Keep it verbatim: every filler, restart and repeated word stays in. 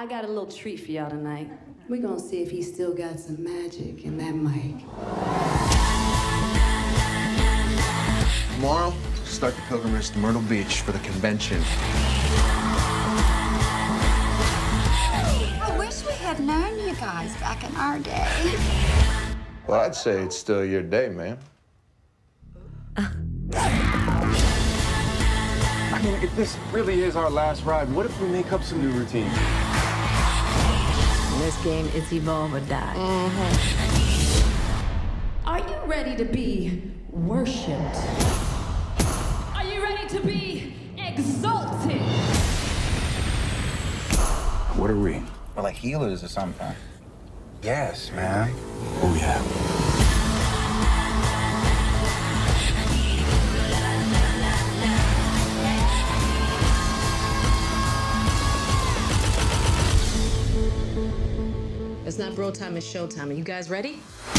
got a little treat for y'all tonight. We're gonna see if he still got some magic in that mic. Tomorrow, start the pilgrimage to Myrtle Beach for the convention. I wish we had known you guys back in our day. Well, I'd say it's still your day, man. I mean, if this really is our last ride, what if we make up some new routine? This game is evolve or die. Mm-hmm. Are you ready to be worshipped? Are you ready to be exalted? What are we? We're like healers or something. Yes, man. Oh, yeah. It's not bro time, it's show time. Are you guys ready?